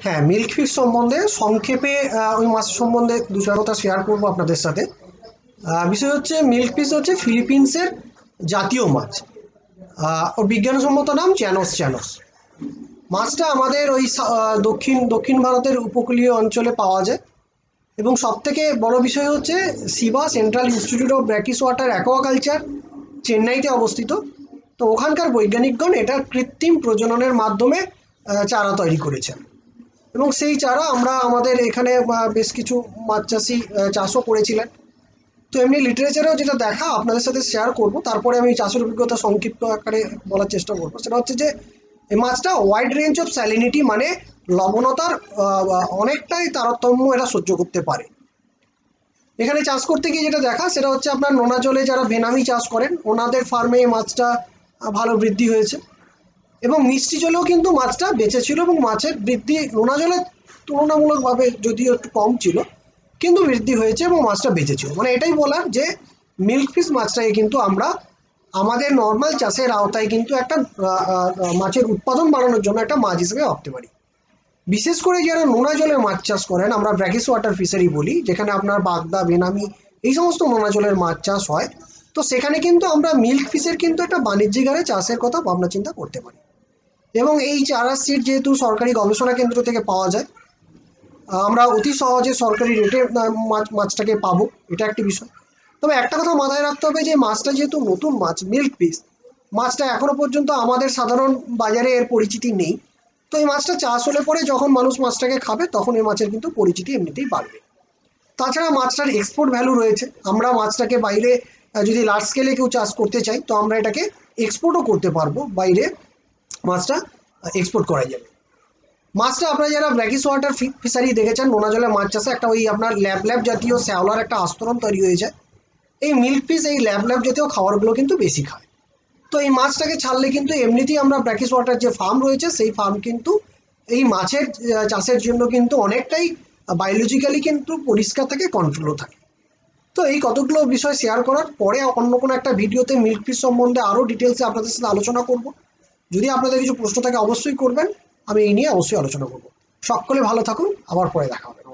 হ্যাঁ, milk fish সম্বন্ধে সংক্ষেপে ওই মাছ সম্বন্ধে দু চার কথা শেয়ার করবো আপনাদের সাথে। বিষয় হচ্ছে মিল্ক ফিশ হচ্ছে ফিলিপিন্সের জাতীয় মাছ। ওর বিজ্ঞানসম্মত নাম চ্যানোস চ্যানোস। মাছটা আমাদের ওই দক্ষিণ দক্ষিণ ভারতের উপকূলীয় অঞ্চলে পাওয়া যায়। এবং সব থেকে বড় বিষয় হচ্ছে CIBA central institute of brackish water aquaculture, চেন্নাইতে অবস্থিত। তো ওখানকার বৈজ্ঞানিকগণ এটা কৃত্রিম প্রজননের মাধ্যমে চারা তৈরি করেছেন। এবং সেই চারা আমরা আমাদের এখানে বেশ কিছু মাছ চাষি চাষও করেছিলেন। তো এমনি লিটারেচারেও যেটা দেখা আপনাদের সাথে শেয়ার করব, তারপরে আমি চাষের অভিজ্ঞতা সংক্ষিপ্ত আকারে বলার চেষ্টা করবো। সেটা হচ্ছে যে এই মাছটা ওয়াইড রেঞ্জ অফ স্যালিনিটি, মানে লবণতার অনেকটাই তারতম্য এটা সহ্য করতে পারে। এখানে চাষ করতে গিয়ে যেটা দেখা সেটা হচ্ছে আপনার নোনা জলে যারা ভেনামি চাষ করেন ওনাদের ফার্মে এই মাছটা ভালো বৃদ্ধি হয়েছে। এবং মিষ্টি জলেও কিন্তু মাছটা বেঁচে ছিল এবং মাছের বৃদ্ধি নোনা জলে তুলনামূলকভাবে যদিও একটু কম ছিল, কিন্তু বৃদ্ধি হয়েছে এবং মাছটা বেঁচে ছিল। মানে এটাই বলার যে মিল্ক ফিশ মাছটাকে কিন্তু আমরা আমাদের নর্মাল চাষের আওতায় কিন্তু একটা মাছের উৎপাদন বাড়ানোর জন্য একটা মাছ হিসেবে ভাবতে পারি। বিশেষ করে যারা নোনা জলে মাছ চাষ করেন, আমরা ব্র্যাকিস ওয়াটার ফিশারি বলি, যেখানে আপনার বাগদা, বেনামি এই সমস্ত নোনা জলের মাছ চাষ হয়। তো সেখানে কিন্তু আমরা মিল্ক ফিশের কিন্তু একটা বাণিজ্যিক হারে চাষের কথা ভাবনা চিন্তা করতে পারি। এবং এই চারা সিড যেহেতু সরকারি গবেষণা কেন্দ্র থেকে পাওয়া যায়, আমরা অতি সহজে সরকারি রেটে মাছটাকে পাবো, এটা একটি বিষয়। তবে একটা কথা মাথায় রাখতে হবে যে মাছটা যেহেতু নতুন মাছ, মিল্ক ফিশ মাছটা এখনো পর্যন্ত আমাদের সাধারণ বাজারে এর পরিচিতি নেই। তো এই মাছটা চাষ হলে পরে যখন মানুষ মাছটাকে খাবে তখন এই মাছের কিন্তু পরিচিতি এমনিতেই বাড়বে। তাছাড়া মাছটার এক্সপোর্ট ভ্যালু রয়েছে। আমরা মাছটাকে বাইরে যদি লার্জ স্কেলে কেউ চাষ করতে চাই তো আমরা এটাকে এক্সপোর্টও করতে পারবো, বাইরে মাছটা এক্সপোর্ট করা যাবে। মাছটা আপনারা যারা ব্র্যাকিস ওয়াটার ফিশারি দেখেছেন নোনা জলে মাছ চাষে একটা ওই আপনার ল্যাব ল্যাব জাতীয় শ্যাওলার একটা আস্তরণ তৈরি হয়ে যায়। এই মিল্ক ফিশ এই ল্যাব ল্যাব জাতীয় খাবারগুলো কিন্তু বেশি খায়। তো এই মাছটাকে ছাড়লে কিন্তু এমনিতেই আমরা ব্র্যাকিস ওয়াটার যে ফার্ম রয়েছে সেই ফার্ম কিন্তু এই মাছের চাষের জন্য কিন্তু অনেকটাই বায়োলজিক্যালি কিন্তু পরিষ্কার থাকে, কন্ট্রোলও থাকে। তো এই কতগুলো বিষয় শেয়ার করার পরে অন্য কোনো একটা ভিডিওতে মিল্ক ফিশ সম্বন্ধে আরও ডিটেলসে আপনাদের সাথে আলোচনা করব। যদি আপনাদের কিছু প্রশ্ন থাকে অবশ্যই করবেন, আমি এই নিয়ে অবশ্যই আলোচনা করব। সকলে ভালো থাকুন, আবার পরে দেখা হবে।